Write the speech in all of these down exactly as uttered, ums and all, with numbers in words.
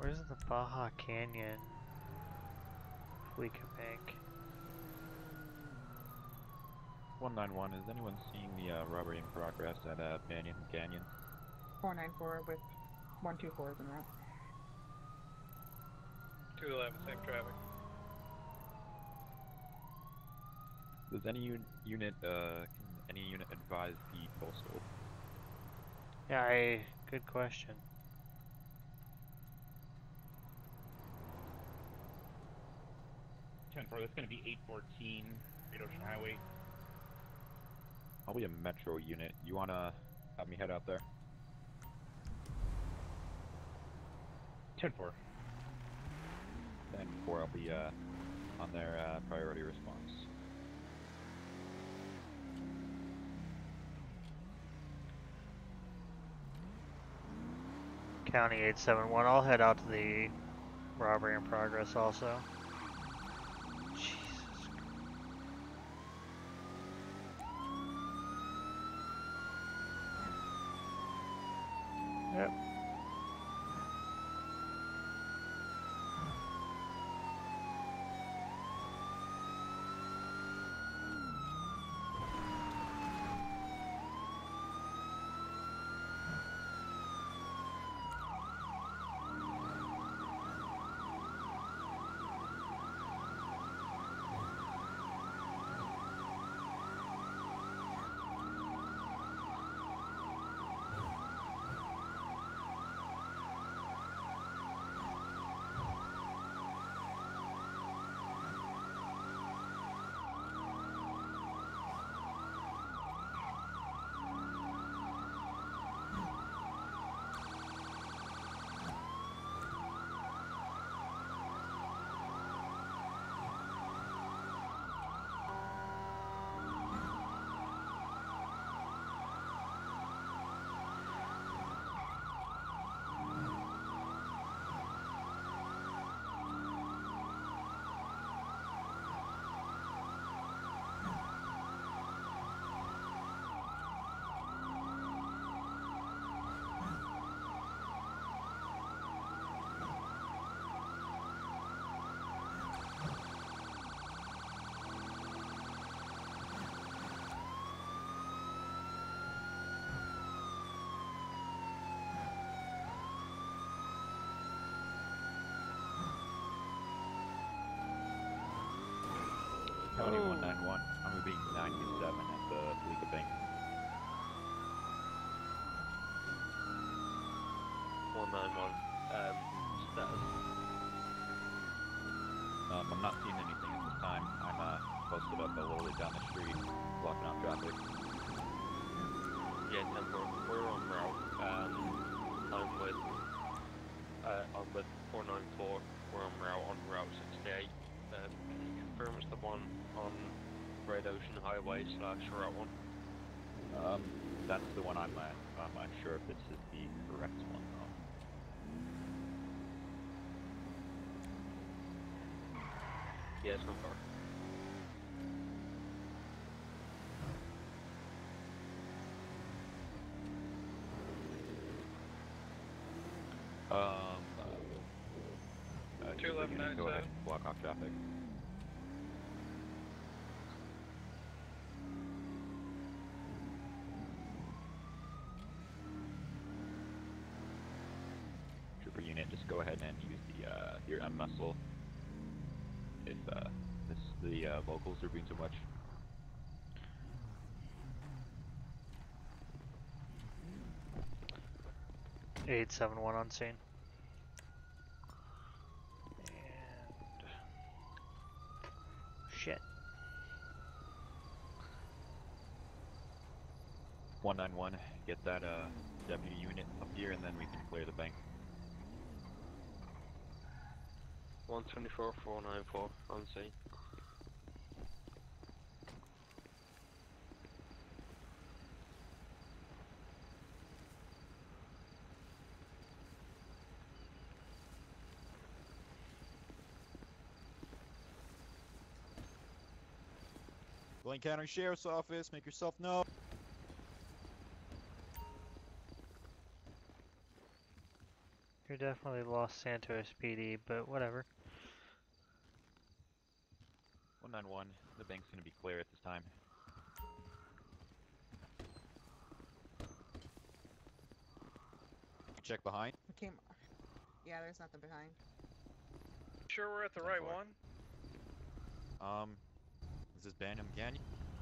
Where's the Baja Canyon Fleeca Bank? one nine one, is anyone seeing the uh, robbery in progress at uh, Banyan Canyon? four nine four with one two four is en route. two eleven, same traffic. Does any un unit, uh, can any unit advise the postal? Yeah, I, good question. ten four, that's going to be eight fourteen, Great Ocean Highway. I'll be a Metro unit. You wanna have me head out there? ten four. ten four, I'll be uh, on their uh, priority response. County eight seven one, I'll head out to the robbery in progress also. Jesus. Yep. County Oh. one nine one, I'm moving ninety-seven at the Fleeca Bank. one nine one, um, status. Um, I'm not seeing anything at this time. I'm uh, posted up a little bit down the street, blocking off traffic. Yeah, ten four, we're on route. Um, I'm with, uh, I'm with four nine four, we're on route on Route sixty-eight. Um, can you confirm it's the one on Great Ocean Highway slash Route one? Um, that's the one I'm at. I'm not sure if this is the correct one though. Yeah, it's not far. Um, uh, uh, two eleven unit, go ahead, ninety-seven. block off traffic. Trooper unit, just go ahead and use the uh, your M muscle if uh, this, the uh, locals are being too much. eight seven one on scene. And shit. one nine one, get that uh, deputy unit up here and then we can clear the bank. one twenty-four, four nine four, on scene. Blaine County Sheriff's Office, make yourself known. We definitely lost Santos P D, but whatever. one nine one, the bank's gonna be clear at this time. Check behind. We came. Yeah, there's nothing behind. Sure, we're at the ten right four. one. Um, is this Bantam Canyon?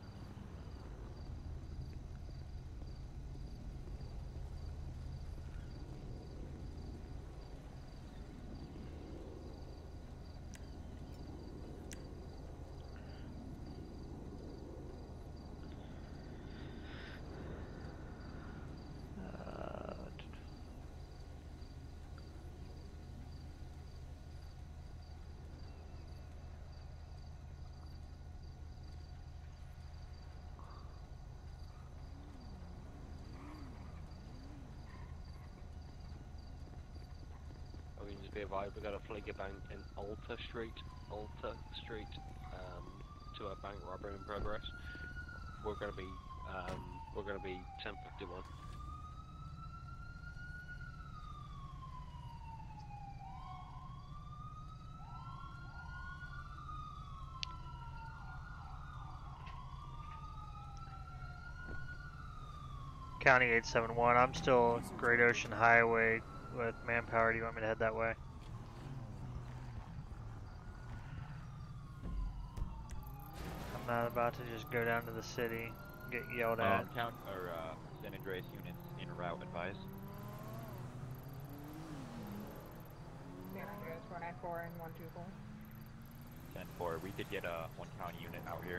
Uh, I mean, just be advised, we've got a flanker bank in Alta Street, Alta Street, um, to a bank robbery in progress. We're gonna be, um, we're gonna be ten fifty-one. County eight seven one, I'm still Great Ocean Highway with manpower. Do you want me to head that way? I'm not about to just go down to the city, get yelled at. Um, count or uh, San Andreas units in route advised. San Andreas four nine four and one two four. ten four, we did get a one county unit out here.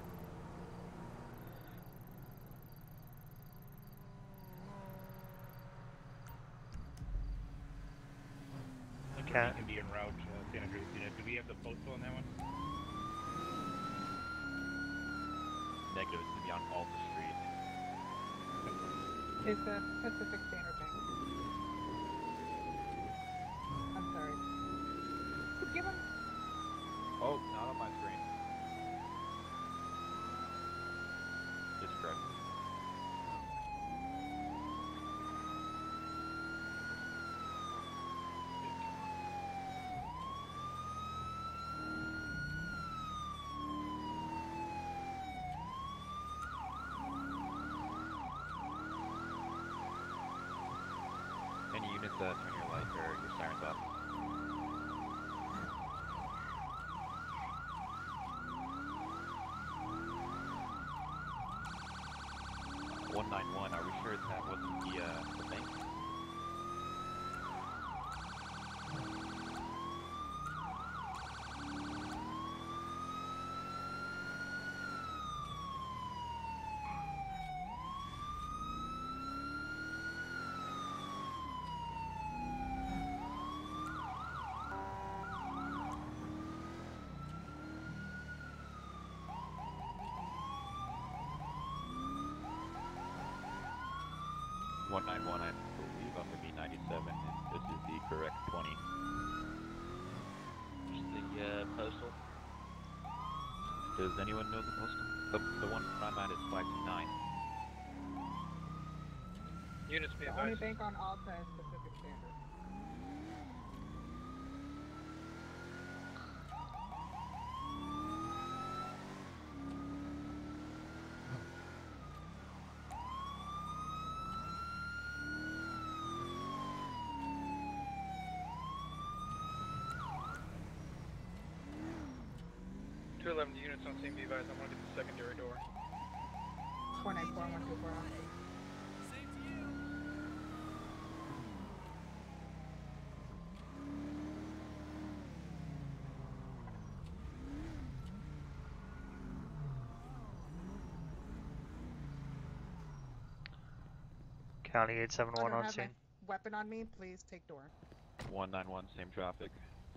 Okay. Can be en route, uh, San Andreas unit. Do we have the postal on that one? Negative, it's gonna be on Alta Street. It's the Pacific Standard Bank. I'm sorry. Give him. Oh, not on my screen. Just correct. Any units, uh, turn your lights or your sirens off. one nine one, are we sure that wasn't the, uh, the bank? one nine one, I believe I'm gonna be ninety-seven, and this is the correct twenty. Just the, uh, postal. Does anyone know the postal? The, the one I'm at is five two nine. Units be The only advised. bank on Alta is Pacific Standard. two eleven units on scene, be advised. I'm gonna get the secondary door. four nine four and one two four. County eight seven I one don't on have my scene. weapon on me. Please take door. one nine one, same traffic.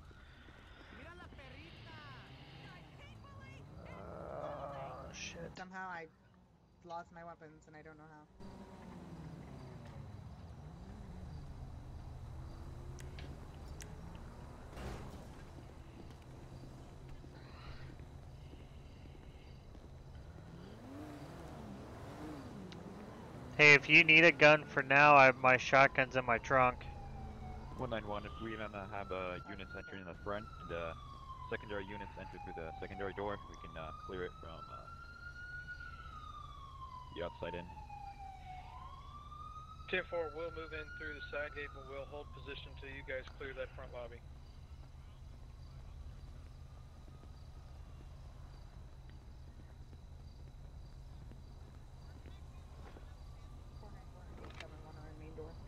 Uh, shit. Somehow I lost my weapons and I don't know how. Hey, if you need a gun for now, I have my shotgun's in my trunk. one nine one, if we're gonna have uh, units entering in the front and uh, secondary units enter through the secondary door, we can uh, clear it from uh, the outside in. ten four will move in through the side gate, but we'll hold position till you guys clear that front lobby. four nine four and eight seven one are in main door.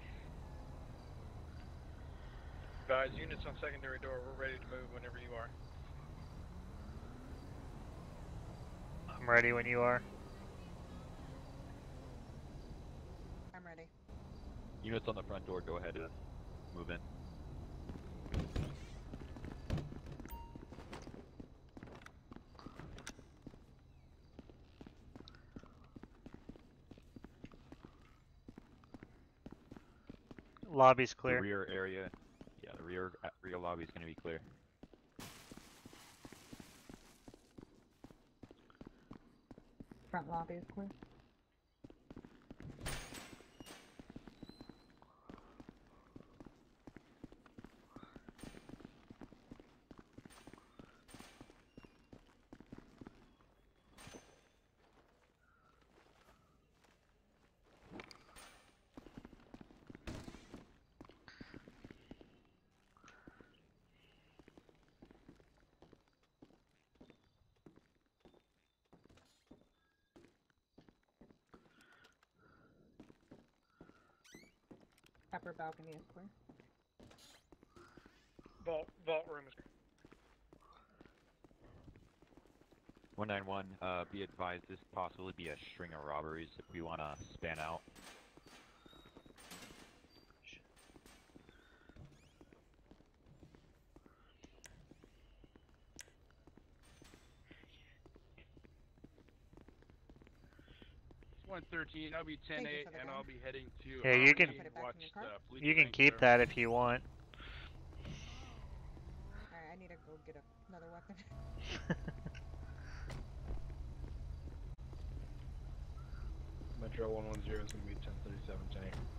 Guys, units on secondary door, we're ready to move whenever you are. I'm ready when you are. I'm ready. Units on the front door, go ahead and move in. Lobby's The clear. rear area, yeah, the rear uh, rear lobby is going to be clear. Front lobby is clear. Upper balcony is clear. Vault, vault room is one nine one, uh, be advised this possibly be a string of robberies if we want to span out. one thirteen, I'll be ten Thank you eight, for the and gun. I'll be heading to Yeah, you Harmony, can- Put it back watch in your car. the police You can tank keep there. that if you want. Alright, I need to go get a, another weapon. Metro one one zero is going to be ten thirty-seven tank.